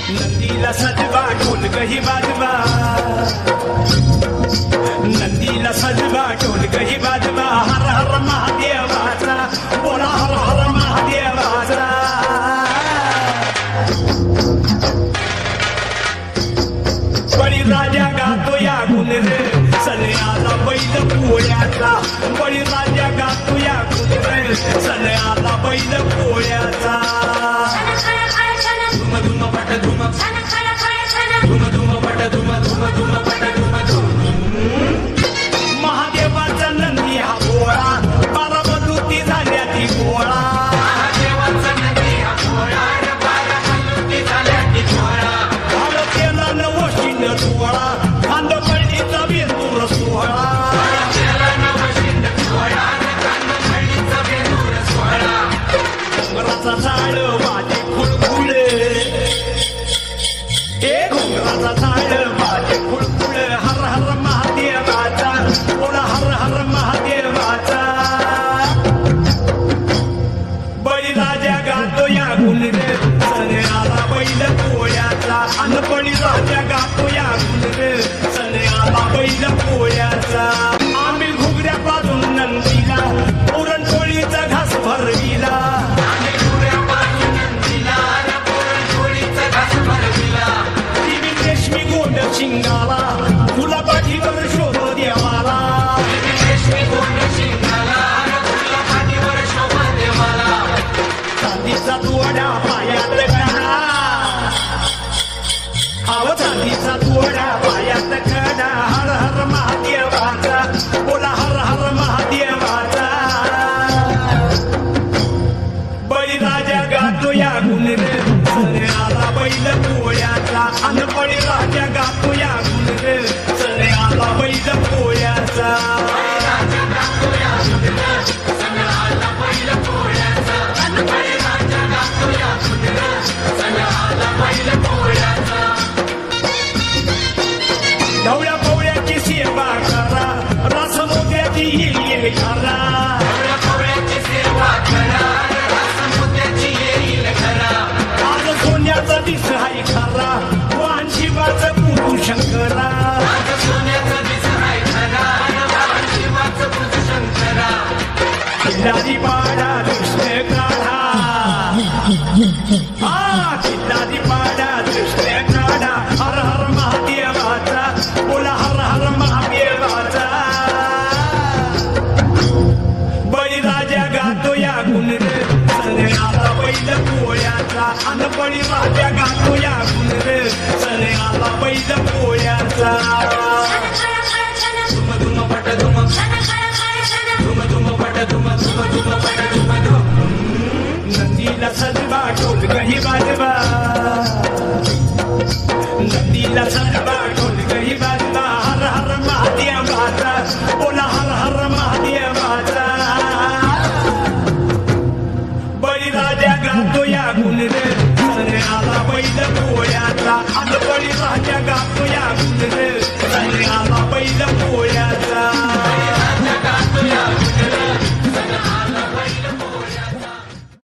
नंदीला सजवा ढोलक ही वाजवा, नंदीला सजवा ढोलक ही वाजवा, हर हर महादेवाचा बोला हर हर महादेवाचा. बळीराजा गातो या गुण रे सन्याला बैल पोळ्याचा, बळीराजा गातो या गुण रे सन्याला बैल पोळ्याचा. धुम धुम पट धुम धुम धुम पट धुम धुम धुम पट धुम धुम. महादेवाचा नंदी हा गोळा, बारामती झाल्या ती गोळा. महादेवाचा नंदी हा गोळा, बारामती झाल्या ती गोळा. केला नवशिंद सोहळा, खांदपळीचा बेंदूर सोहळा. घुंगराचा झाड वाजे खुळखुळे, ए घुंगराचा झाड वाजे खुळखुळे, हर हर महादेवाचा बोला हर हर महादेवाचा. बळीराजा गातो या गुण रे सन्याला बैल पोळ्याचा, अन बळीराजा गातो या गुण रे सन्याला बैल पोळ्याचा. आम्ही घुगऱ्या बाजून नंदीला पुरणपोळीचा घास भरविला, रेशमी गोंड शिंगाला तुला पाठीवर शोभ देवाला. चांदीचा तुवडा पायात कडा, आव चांदीचा तुवडा पायात कडा, हर हर महादेवाचा बोला हर हर महादेवाचा. बळीराजा गातो या गुण रे सन्याला बैल पोळ्याचा, अन बळीराजा गातो या गुण रे सन्याला बैल पोळ्याचा. ढवळ्या पवळ्याची सेवा करा, रस मोत्याची येईल घरा. आज सोन्याचा दिस हाय खरा, वाहन शिवाचं पुरू शंकरा. किल्लारी पाडा कृष्ण काढा, हा किल्लारी पाडा कृष्ण काढा, हर हर महादेवाचा बोला हर हर महादेवाचा. बळीराजा गातो या गुण रे सन्याला बैल पोळ्याचा, अन बळीराजा गातो या गुण रे सन्याला बैल पोळ्याचा. धुम धुम पट धुम धुम धुम पट धुम धुम धुम पट धुम धुम. नंदीला सजवा ढोलक ही वाजवा, नंदीला सजवा ढोलक ही वाजवा, हर हर महादेवाचा बोला हर हर महादेवाचा. बळीराजा गातो या गुण रे सन्याला बैल पोळ्याचा, अन बळीराजा गातो या गुण रे सन्याला बैल पोळ्याचा.